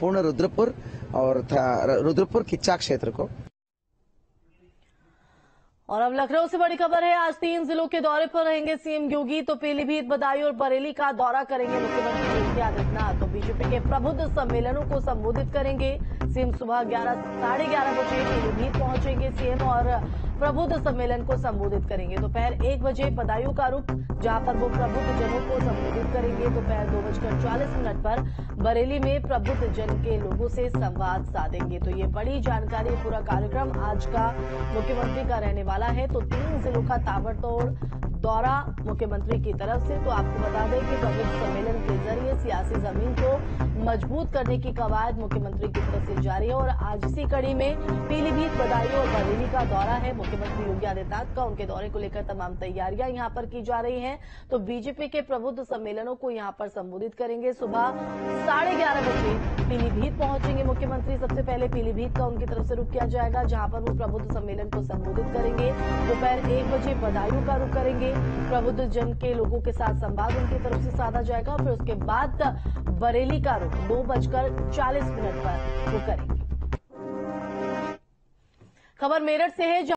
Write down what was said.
संपूर्ण रुद्रपुर और रुद्रपुर किच्चा क्षेत्र को। और अब लखनऊ से बड़ी खबर है। आज 3 जिलों के दौरे पर रहेंगे सीएम योगी। तो पीलीभीत, बदायूं और बरेली का दौरा करेंगे मुख्यमंत्री योगी आदित्यनाथ। तो बीजेपी के प्रबुद्ध सम्मेलनों को संबोधित करेंगे सीएम। सुबह 11:30 बजे पीलीभीत पहुंचेंगे सीएम और प्रबुद्ध सम्मेलन को संबोधित करेंगे। दोपहर 1 बजे बदायूं का रुख, जहां पर वो प्रबुद्ध जनों को संबोधित करेंगे। दोपहर 2:40 पर बरेली में प्रबुद्ध जन के लोगों से संवाद साधेंगे। तो ये बड़ी जानकारी, पूरा कार्यक्रम आज का मुख्यमंत्री का रहने वाला है। तो 3 जिलों का ताबड़तोड़ दौरा मुख्यमंत्री की तरफ से। तो आपको बता दें कि प्रबुद्ध सम्मेलन के जरिए सियासी जमीन को मजबूत करने की कवायद मुख्यमंत्री की तरफ से जारी है। और आज इसी कड़ी में पीलीभीत, बदायूं और बरेली का दौरा है मुख्यमंत्री योगी आदित्यनाथ का। उनके दौरे को लेकर तमाम तैयारियां यहां पर की जा रही हैं। तो बीजेपी के प्रबुद्ध सम्मेलनों को यहां पर संबोधित करेंगे। सुबह 11:30 बजे पीलीभीत पहुंचेंगे मुख्यमंत्री। सबसे पहले पीलीभीत का उनकी तरफ से रुख किया जाएगा, जहां पर वो प्रबुद्ध सम्मेलन को संबोधित करेंगे। दोपहर 1 बजे बदायूं का रुख करेंगे। प्रबुद्ध जन के लोगों के साथ संवाद उनकी तरफ से साधा जाएगा। फिर उसके बाद बरेली का रुख 2:40 पर वो करेंगे। खबर मेरठ से है।